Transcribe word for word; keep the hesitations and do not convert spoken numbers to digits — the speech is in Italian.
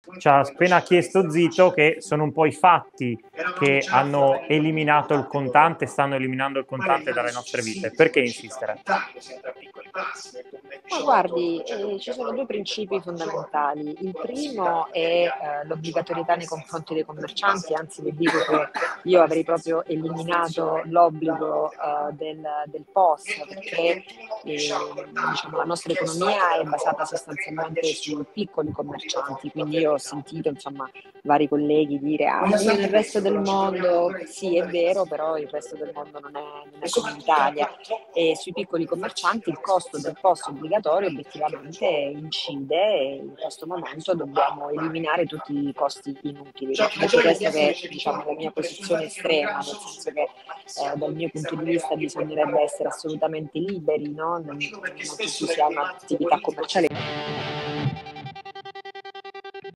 ci ha appena chiesto Zito che sono un po' i fatti che hanno eliminato il contante, stanno eliminando il contante dalle nostre vite. Perché insistere? Ma guardi, eh, ci sono due principi fondamentali. Il primo è eh, l'obbligatorietà nei confronti dei commercianti, anzi vi dico che io avrei proprio eliminato l'obbligo eh, del, del P O S, perché eh, diciamo, la nostra economia è basata sostanzialmente sui piccoli commercianti, quindi io ho sentito insomma vari colleghi dire ah, nel resto del mondo sì è vero, però il resto del mondo non è, non è come l'Italia e sui piccoli commercianti il costo del P O S obbligatorio obiettivamente incide e in questo momento dobbiamo eliminare tutti i costi inutili. Detto questo che diciamo, la mia posizione estrema, nel senso che eh, dal mio punto di vista bisognerebbe essere assolutamente liberi, no? Nel momento in cui si ha un'attività commerciale.